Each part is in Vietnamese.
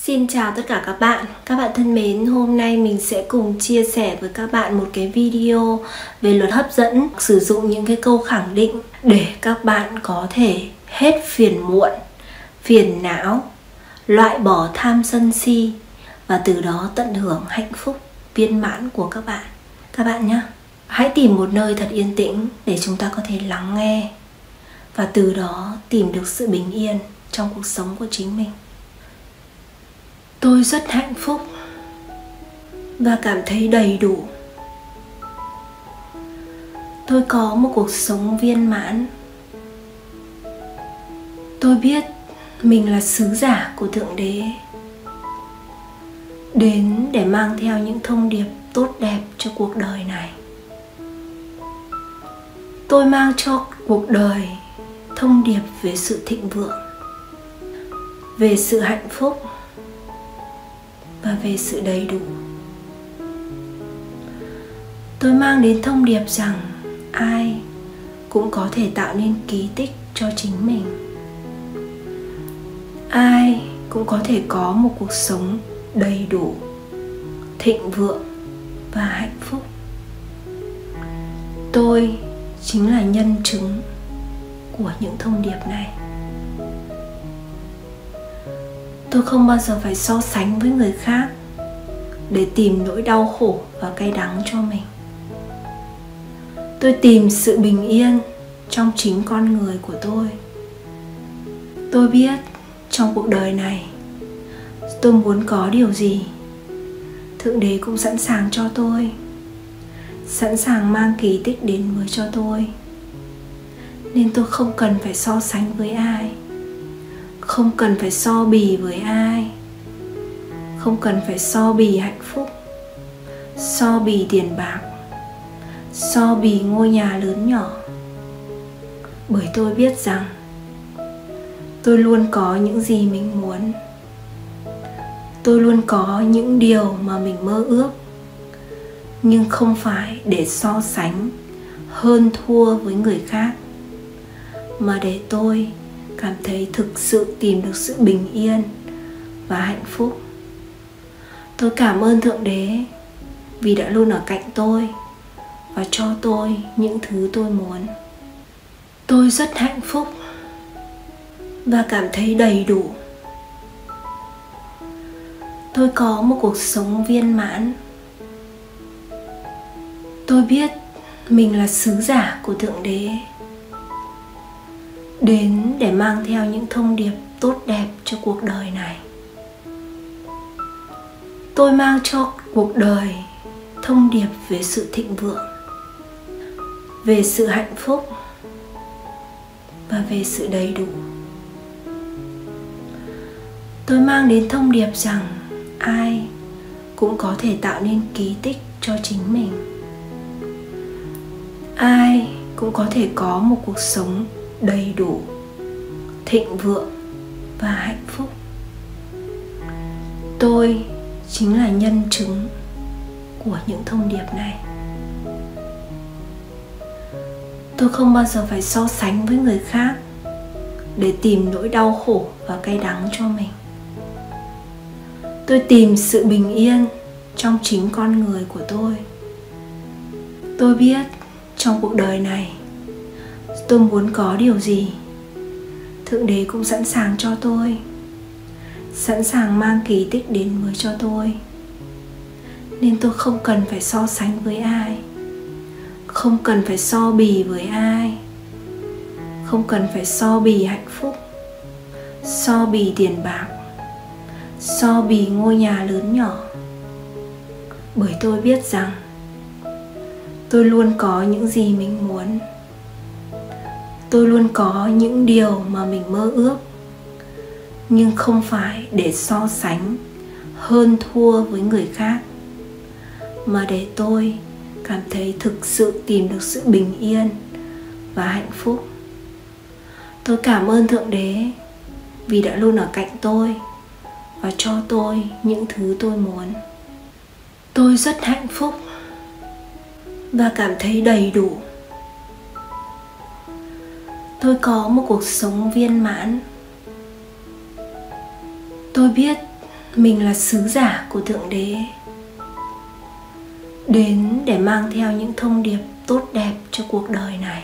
Xin chào tất cả các bạn thân mến. Hôm nay mình sẽ cùng chia sẻ với các bạn một cái video về luật hấp dẫn. Sử dụng những cái câu khẳng định để các bạn có thể hết phiền muộn, phiền não, loại bỏ tham sân si và từ đó tận hưởng hạnh phúc viên mãn của các bạn. Các bạn nhé, hãy tìm một nơi thật yên tĩnh để chúng ta có thể lắng nghe và từ đó tìm được sự bình yên trong cuộc sống của chính mình. Tôi rất hạnh phúc và cảm thấy đầy đủ. Tôi có một cuộc sống viên mãn. Tôi biết mình là sứ giả của Thượng Đế, đến để mang theo những thông điệp tốt đẹp cho cuộc đời này. Tôi mang cho cuộc đời thông điệp về sự thịnh vượng, về sự hạnh phúc và về sự đầy đủ. Tôi mang đến thông điệp rằng ai cũng có thể tạo nên kỳ tích cho chính mình. Ai cũng có thể có một cuộc sống đầy đủ, thịnh vượng và hạnh phúc. Tôi chính là nhân chứng của những thông điệp này. Tôi không bao giờ phải so sánh với người khác để tìm nỗi đau khổ và cay đắng cho mình. Tôi tìm sự bình yên trong chính con người của tôi. Tôi biết trong cuộc đời này tôi muốn có điều gì, Thượng Đế cũng sẵn sàng cho tôi, sẵn sàng mang kỳ tích đến với cho tôi. Nên tôi không cần phải so sánh với ai, không cần phải so bì với ai, không cần phải so bì hạnh phúc, so bì tiền bạc, so bì ngôi nhà lớn nhỏ. Bởi tôi biết rằng tôi luôn có những gì mình muốn. Tôi luôn có những điều mà mình mơ ước, nhưng không phải để so sánh hơn thua với người khác, mà để tôi cảm thấy thực sự tìm được sự bình yên và hạnh phúc. Tôi cảm ơn Thượng Đế vì đã luôn ở cạnh tôi và cho tôi những thứ tôi muốn. Tôi rất hạnh phúc và cảm thấy đầy đủ. Tôi có một cuộc sống viên mãn. Tôi biết mình là sứ giả của Thượng Đế, đến để mang theo những thông điệp tốt đẹp cho cuộc đời này. Tôi mang cho cuộc đời thông điệp về sự thịnh vượng, về sự hạnh phúc và về sự đầy đủ. Tôi mang đến thông điệp rằng ai cũng có thể tạo nên kỳ tích cho chính mình. Ai cũng có thể có một cuộc sống đầy đủ, thịnh vượng và hạnh phúc. Tôi chính là nhân chứng của những thông điệp này. Tôi không bao giờ phải so sánh với người khác để tìm nỗi đau khổ và cay đắng cho mình. Tôi tìm sự bình yên trong chính con người của tôi. Tôi biết trong cuộc đời này tôi muốn có điều gì, Thượng Đế cũng sẵn sàng cho tôi, sẵn sàng mang kỳ tích đến với cho tôi. Nên tôi không cần phải so sánh với ai, không cần phải so bì với ai, không cần phải so bì hạnh phúc, so bì tiền bạc, so bì ngôi nhà lớn nhỏ. Bởi tôi biết rằng tôi luôn có những gì mình muốn. Tôi luôn có những điều mà mình mơ ước, nhưng không phải để so sánh hơn thua với người khác, mà để tôi cảm thấy thực sự tìm được sự bình yên và hạnh phúc. Tôi cảm ơn Thượng Đế vì đã luôn ở cạnh tôi và cho tôi những thứ tôi muốn. Tôi rất hạnh phúc và cảm thấy đầy đủ. Tôi có một cuộc sống viên mãn. Tôi biết mình là sứ giả của Thượng Đế, đến để mang theo những thông điệp tốt đẹp cho cuộc đời này.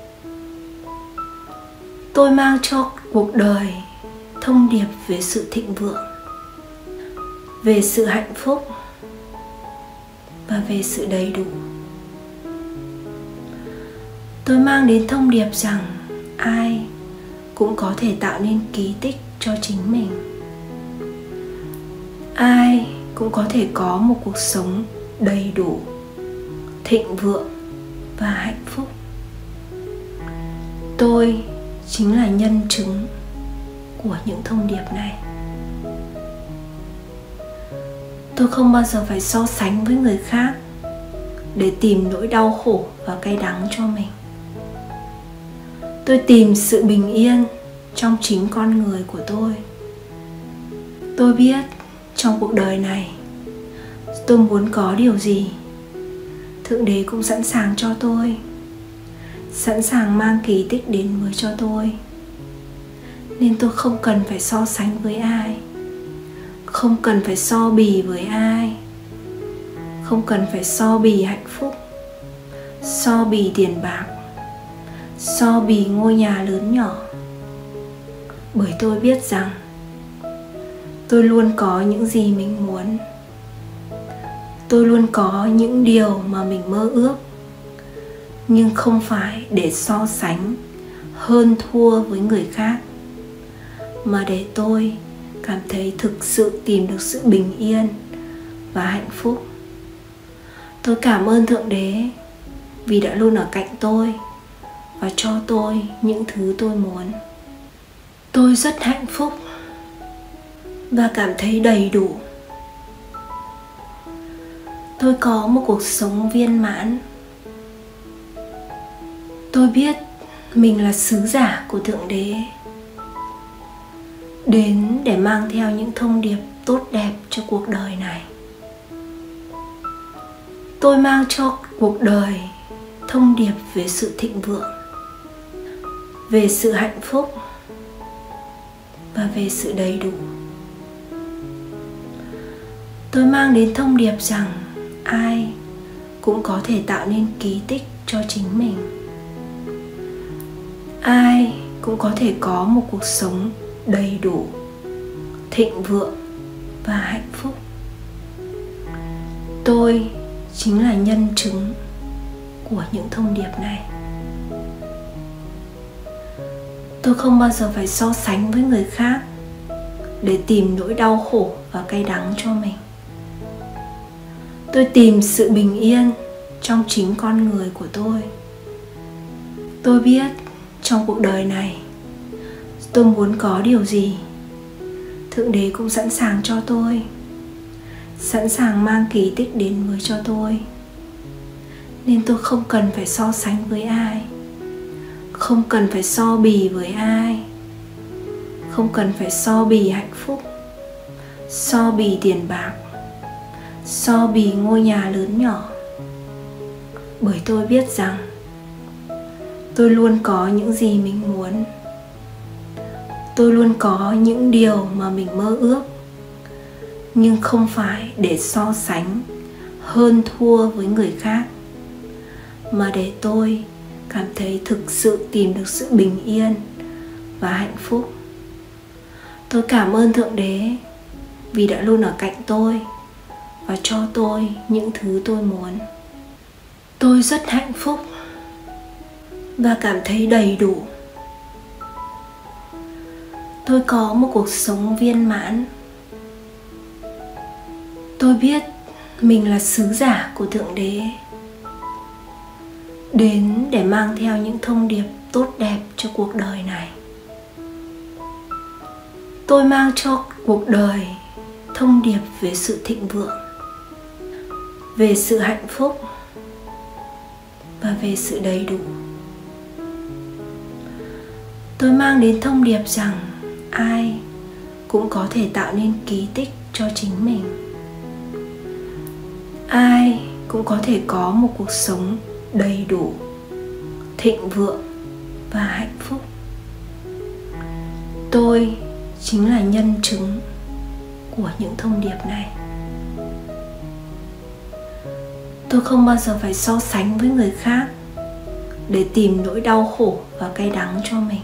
Tôi mang cho cuộc đời thông điệp về sự thịnh vượng, về sự hạnh phúc và về sự đầy đủ. Tôi mang đến thông điệp rằng ai cũng có thể tạo nên kỳ tích cho chính mình. Ai cũng có thể có một cuộc sống đầy đủ, thịnh vượng và hạnh phúc. Tôi chính là nhân chứng của những thông điệp này. Tôi không bao giờ phải so sánh với người khác để tìm nỗi đau khổ và cay đắng cho mình. Tôi tìm sự bình yên trong chính con người của tôi. Tôi biết trong cuộc đời này tôi muốn có điều gì, Thượng Đế cũng sẵn sàng cho tôi, sẵn sàng mang kỳ tích đến với cho tôi. Nên tôi không cần phải so sánh với ai, không cần phải so bì với ai, không cần phải so bì hạnh phúc, so bì tiền bạc, so bì ngôi nhà lớn nhỏ. Bởi tôi biết rằng tôi luôn có những gì mình muốn. Tôi luôn có những điều mà mình mơ ước, nhưng không phải để so sánh hơn thua với người khác, mà để tôi cảm thấy thực sự tìm được sự bình yên và hạnh phúc. Tôi cảm ơn Thượng Đế vì đã luôn ở cạnh tôi và cho tôi những thứ tôi muốn. Tôi rất hạnh phúc và cảm thấy đầy đủ. Tôi có một cuộc sống viên mãn. Tôi biết mình là sứ giả của Thượng Đế, đến để mang theo những thông điệp tốt đẹp cho cuộc đời này. Tôi mang cho cuộc đời thông điệp về sự thịnh vượng, về sự hạnh phúc và về sự đầy đủ. Tôi mang đến thông điệp rằng ai cũng có thể tạo nên kỳ tích cho chính mình. Ai cũng có thể có một cuộc sống đầy đủ, thịnh vượng và hạnh phúc. Tôi chính là nhân chứng của những thông điệp này. Tôi không bao giờ phải so sánh với người khác để tìm nỗi đau khổ và cay đắng cho mình. Tôi tìm sự bình yên trong chính con người của tôi. Tôi biết trong cuộc đời này tôi muốn có điều gì, Thượng Đế cũng sẵn sàng cho tôi, sẵn sàng mang kỳ tích đến với cho tôi. Nên tôi không cần phải so sánh với ai, không cần phải so bì với ai, không cần phải so bì hạnh phúc, so bì tiền bạc, so bì ngôi nhà lớn nhỏ. Bởi tôi biết rằng tôi luôn có những gì mình muốn. Tôi luôn có những điều mà mình mơ ước, nhưng không phải để so sánh hơn thua với người khác, mà để tôi cảm thấy thực sự tìm được sự bình yên và hạnh phúc. Tôi cảm ơn Thượng Đế vì đã luôn ở cạnh tôi và cho tôi những thứ tôi muốn. Tôi rất hạnh phúc và cảm thấy đầy đủ. Tôi có một cuộc sống viên mãn. Tôi biết mình là sứ giả của Thượng Đế, đến để mang theo những thông điệp tốt đẹp cho cuộc đời này. Tôi mang cho cuộc đời thông điệp về sự thịnh vượng, về sự hạnh phúc và về sự đầy đủ. Tôi mang đến thông điệp rằng ai cũng có thể tạo nên kỳ tích cho chính mình. Ai cũng có thể có một cuộc sống đầy đủ, thịnh vượng và hạnh phúc. Tôi chính là nhân chứng của những thông điệp này. Tôi không bao giờ phải so sánh với người khác để tìm nỗi đau khổ và cay đắng cho mình.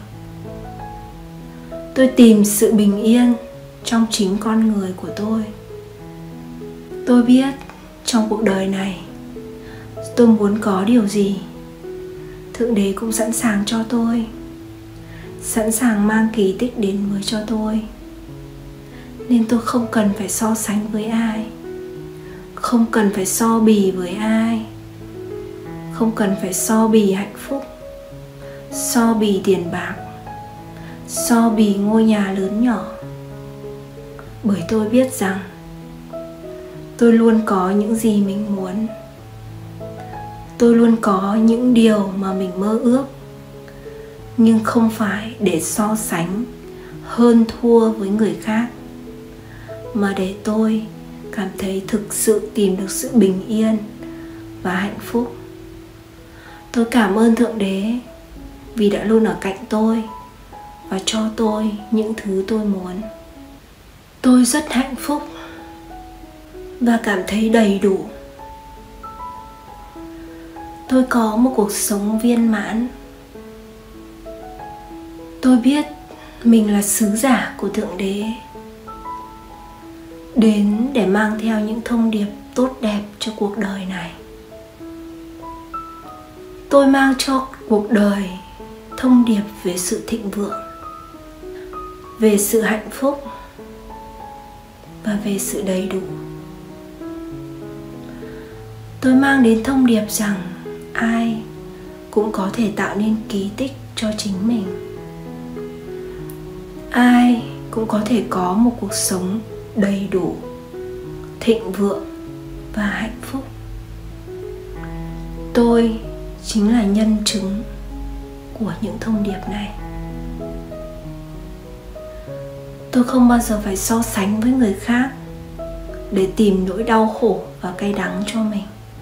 Tôi tìm sự bình yên trong chính con người của tôi. Tôi biết trong cuộc đời này tôi muốn có điều gì, Thượng Đế cũng sẵn sàng cho tôi, sẵn sàng mang kỳ tích đến với cho tôi. Nên tôi không cần phải so sánh với ai, không cần phải so bì với ai, không cần phải so bì hạnh phúc, so bì tiền bạc, so bì ngôi nhà lớn nhỏ. Bởi tôi biết rằng tôi luôn có những gì mình muốn. Tôi luôn có những điều mà mình mơ ước, nhưng không phải để so sánh hơn thua với người khác, mà để tôi cảm thấy thực sự tìm được sự bình yên và hạnh phúc. Tôi cảm ơn Thượng Đế vì đã luôn ở cạnh tôi và cho tôi những thứ tôi muốn. Tôi rất hạnh phúc và cảm thấy đầy đủ. Tôi có một cuộc sống viên mãn. Tôi biết mình là sứ giả của Thượng Đế, đến để mang theo những thông điệp tốt đẹp cho cuộc đời này. Tôi mang cho cuộc đời thông điệp về sự thịnh vượng, về sự hạnh phúc và về sự đầy đủ. Tôi mang đến thông điệp rằng ai cũng có thể tạo nên kỳ tích cho chính mình. Ai cũng có thể có một cuộc sống đầy đủ, thịnh vượng và hạnh phúc. Tôi chính là nhân chứng của những thông điệp này. Tôi không bao giờ phải so sánh với người khác để tìm nỗi đau khổ và cay đắng cho mình.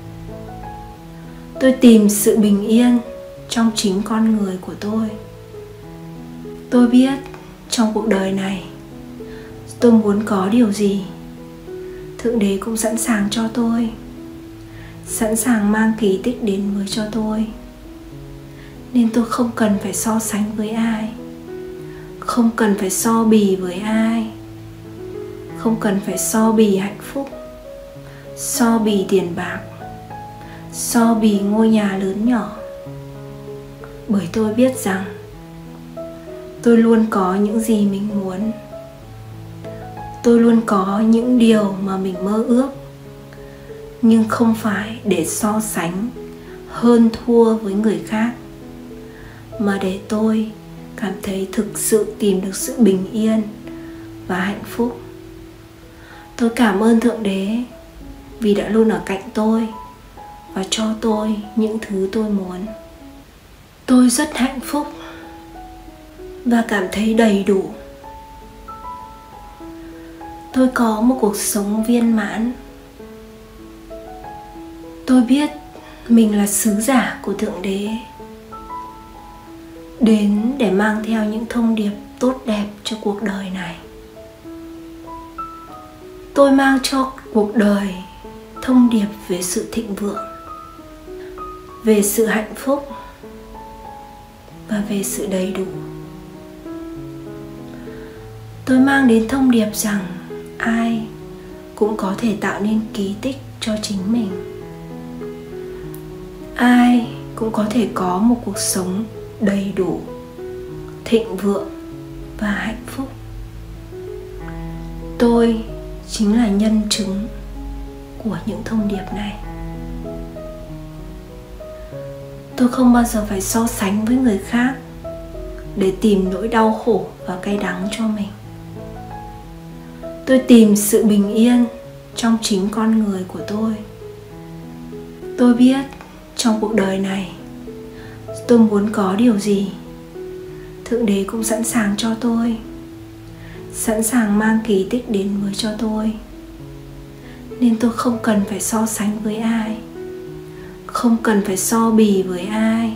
Tôi tìm sự bình yên trong chính con người của tôi. Tôi biết trong cuộc đời này tôi muốn có điều gì, Thượng Đế cũng sẵn sàng cho tôi, sẵn sàng mang kỳ tích đến với cho tôi. Nên tôi không cần phải so sánh với ai, không cần phải so bì với ai, không cần phải so bì hạnh phúc, so bì tiền bạc, so bì ngôi nhà lớn nhỏ. Bởi tôi biết rằng tôi luôn có những gì mình muốn. Tôi luôn có những điều mà mình mơ ước, nhưng không phải để so sánh hơn thua với người khác, mà để tôi cảm thấy thực sự tìm được sự bình yên và hạnh phúc. Tôi cảm ơn Thượng Đế vì đã luôn ở cạnh tôi và cho tôi những thứ tôi muốn. Tôi rất hạnh phúc và cảm thấy đầy đủ. Tôi có một cuộc sống viên mãn. Tôi biết mình là sứ giả của Thượng Đế, đến để mang theo những thông điệp tốt đẹp cho cuộc đời này. Tôi mang cho cuộc đời thông điệp về sự thịnh vượng, về sự hạnh phúc và về sự đầy đủ. Tôi mang đến thông điệp rằng ai cũng có thể tạo nên kỳ tích cho chính mình. Ai cũng có thể có một cuộc sống đầy đủ, thịnh vượng và hạnh phúc. Tôi chính là nhân chứng của những thông điệp này. Tôi không bao giờ phải so sánh với người khác để tìm nỗi đau khổ và cay đắng cho mình. Tôi tìm sự bình yên trong chính con người của tôi. Tôi biết trong cuộc đời này tôi muốn có điều gì, Thượng Đế cũng sẵn sàng cho tôi, sẵn sàng mang kỳ tích đến với cho tôi. Nên tôi không cần phải so sánh với ai, không cần phải so bì với ai,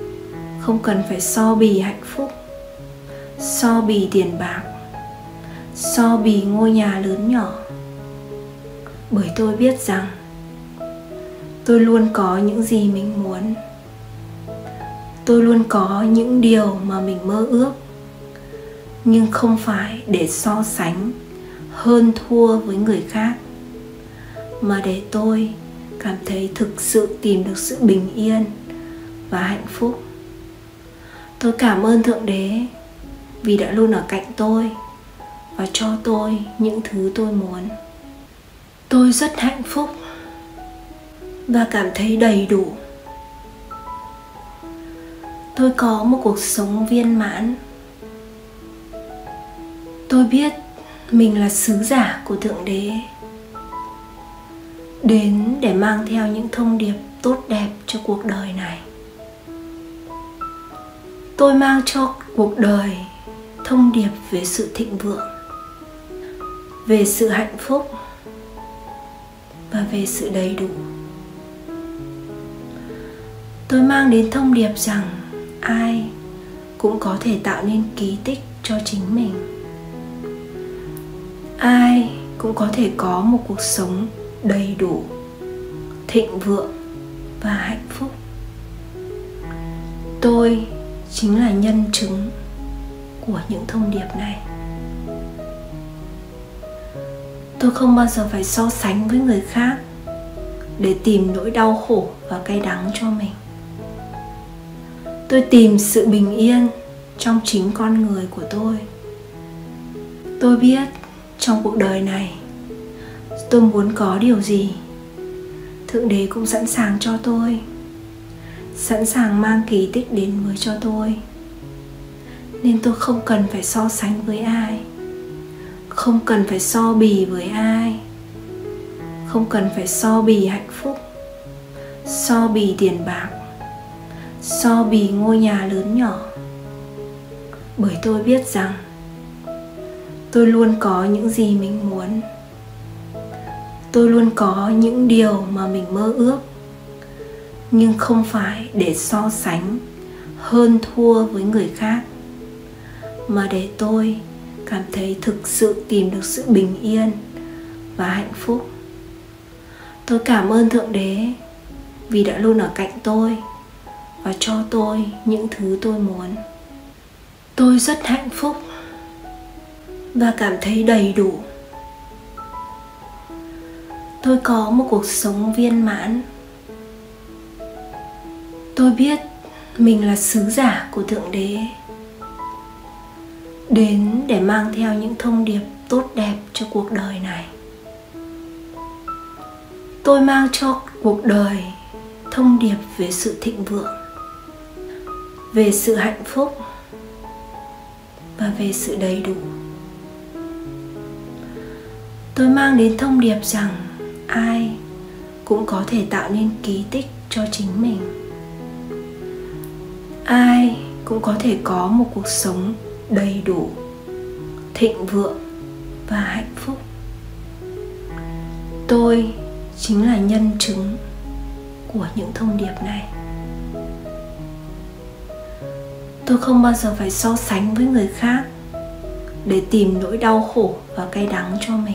không cần phải so bì hạnh phúc, so bì tiền bạc, so bì ngôi nhà lớn nhỏ. Bởi tôi biết rằng tôi luôn có những gì mình muốn. Tôi luôn có những điều mà mình mơ ước, nhưng không phải để so sánh hơn thua với người khác, mà để tôi cảm thấy thực sự tìm được sự bình yên và hạnh phúc. Tôi cảm ơn Thượng Đế vì đã luôn ở cạnh tôi và cho tôi những thứ tôi muốn. Tôi rất hạnh phúc và cảm thấy đầy đủ. Tôi có một cuộc sống viên mãn. Tôi biết mình là sứ giả của Thượng Đế, đến để mang theo những thông điệp tốt đẹp cho cuộc đời này. Tôi mang cho cuộc đời thông điệp về sự thịnh vượng, về sự hạnh phúc và về sự đầy đủ. Tôi mang đến thông điệp rằng ai cũng có thể tạo nên kỳ tích cho chính mình. Ai cũng có thể có một cuộc sống đầy đủ, thịnh vượng và hạnh phúc. Tôi chính là nhân chứng của những thông điệp này. Tôi không bao giờ phải so sánh với người khác để tìm nỗi đau khổ và cay đắng cho mình. Tôi tìm sự bình yên trong chính con người của tôi. Tôi biết trong cuộc đời này tôi muốn có điều gì, Thượng Đế cũng sẵn sàng cho tôi, sẵn sàng mang kỳ tích đến với cho tôi. Nên tôi không cần phải so sánh với ai, không cần phải so bì với ai, không cần phải so bì hạnh phúc, so bì tiền bạc, so bì ngôi nhà lớn nhỏ. Bởi tôi biết rằng tôi luôn có những gì mình muốn. Tôi luôn có những điều mà mình mơ ước, nhưng không phải để so sánh hơn thua với người khác, mà để tôi cảm thấy thực sự tìm được sự bình yên và hạnh phúc. Tôi cảm ơn Thượng Đế vì đã luôn ở cạnh tôi và cho tôi những thứ tôi muốn. Tôi rất hạnh phúc và cảm thấy đầy đủ. Tôi có một cuộc sống viên mãn. Tôi biết mình là sứ giả của Thượng Đế, đến để mang theo những thông điệp tốt đẹp cho cuộc đời này. Tôi mang cho cuộc đời thông điệp về sự thịnh vượng, về sự hạnh phúc và về sự đầy đủ. Tôi mang đến thông điệp rằng ai cũng có thể tạo nên kỳ tích cho chính mình. Ai cũng có thể có một cuộc sống đầy đủ, thịnh vượng và hạnh phúc. Tôi chính là nhân chứng của những thông điệp này. Tôi không bao giờ phải so sánh với người khác để tìm nỗi đau khổ và cay đắng cho mình.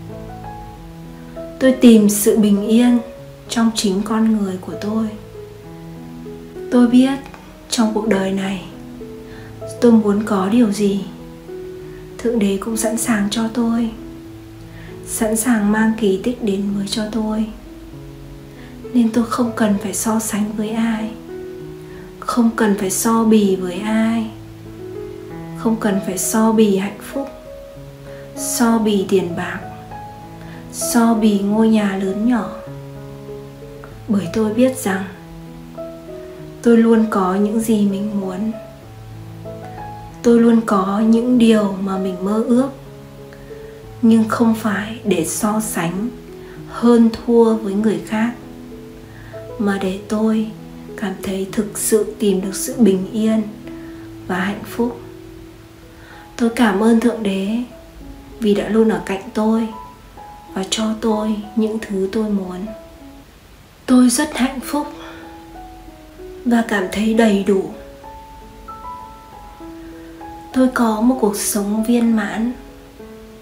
Tôi tìm sự bình yên trong chính con người của tôi. Tôi biết trong cuộc đời này tôi muốn có điều gì, Thượng Đế cũng sẵn sàng cho tôi, sẵn sàng mang kỳ tích đến với cho tôi. Nên tôi không cần phải so sánh với ai, không cần phải so bì với ai, không cần phải so bì hạnh phúc, so bì tiền bạc, so bì ngôi nhà lớn nhỏ. Bởi tôi biết rằng tôi luôn có những gì mình muốn. Tôi luôn có những điều mà mình mơ ước, nhưng không phải để so sánh hơn thua với người khác, mà để tôi cảm thấy thực sự tìm được sự bình yên và hạnh phúc. Tôi cảm ơn Thượng Đế vì đã luôn ở cạnh tôi và cho tôi những thứ tôi muốn. Tôi rất hạnh phúc và cảm thấy đầy đủ. Tôi có một cuộc sống viên mãn.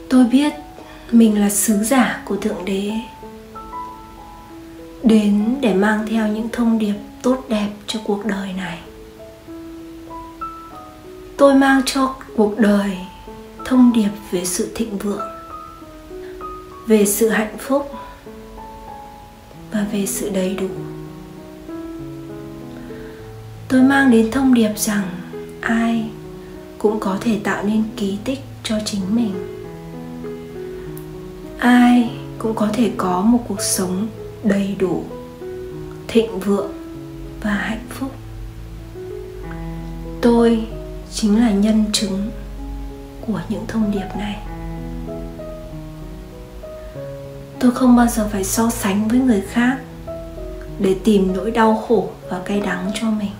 Tôi biết mình là sứ giả của Thượng Đế, đến để mang theo những thông điệp tốt đẹp cho cuộc đời này. Tôi mang cho cuộc đời thông điệp về sự thịnh vượng, về sự hạnh phúc và về sự đầy đủ. Tôi mang đến thông điệp rằng ai cũng có thể tạo nên kỳ tích cho chính mình. Ai cũng có thể có một cuộc sống đầy đủ, thịnh vượng và hạnh phúc. Tôi chính là nhân chứng của những thông điệp này. Tôi không bao giờ phải so sánh với người khác để tìm nỗi đau khổ và cay đắng cho mình.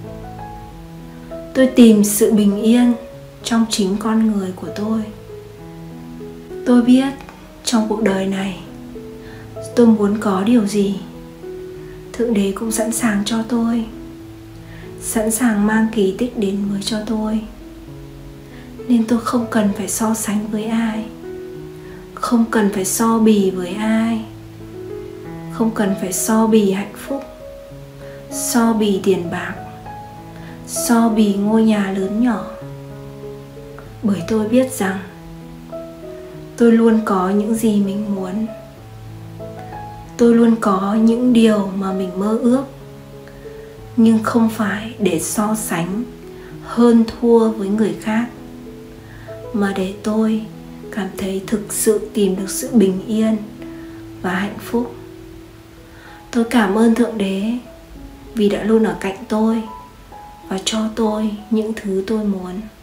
Tôi tìm sự bình yên trong chính con người của tôi. Tôi biết trong cuộc đời này tôi muốn có điều gì, Thượng Đế cũng sẵn sàng cho tôi, sẵn sàng mang kỳ tích đến với cho tôi. Nên tôi không cần phải so sánh với ai, không cần phải so bì với ai, không cần phải so bì hạnh phúc, so bì tiền bạc, so bì ngôi nhà lớn nhỏ. Bởi tôi biết rằng tôi luôn có những gì mình muốn. Tôi luôn có những điều mà mình mơ ước, nhưng không phải để so sánh hơn thua với người khác, mà để tôi cảm thấy thực sự tìm được sự bình yên và hạnh phúc. Tôi cảm ơn Thượng Đế vì đã luôn ở cạnh tôi và cho tôi những thứ tôi muốn.